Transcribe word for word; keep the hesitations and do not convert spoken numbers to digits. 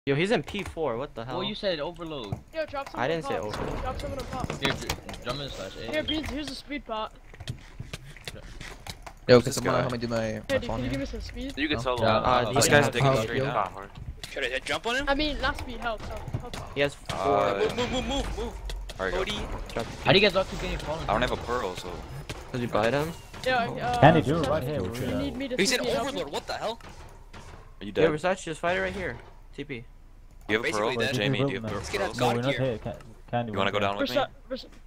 Yo, he's in P four. What the hell? Well, you said overload. Yo, drop some. I didn't say pop. overload. Drop some of the pop. Here, drum in slash A. Here, Beans. Here's a speed pot. Yo, can someone help me do my, Hey, my dude, phone can you here? give me some speed? You can No? solo. Yeah, Uh, uh, this you guy's have digging help, straight yo. down. Should I jump on him? I mean, not speed. Help. Help. Help. He has four. Uh, Move, move, move, move, move. Alright, go. Cody. How do you guys all keep getting fallen? I don't have a pearl, so. Did you bite him? Yeah. Uh, Can he do it Versace, right here? You need me to He's T an P help you? overlord. What the hell? Are you Yeah, dead? Versace, just fight it right here. T P. Do you have a pearl? Basically dead. Jamie, do you have a Let's get pearl? out No, we're God not gear. here. Can, can You wanna go down with me? Versa Vers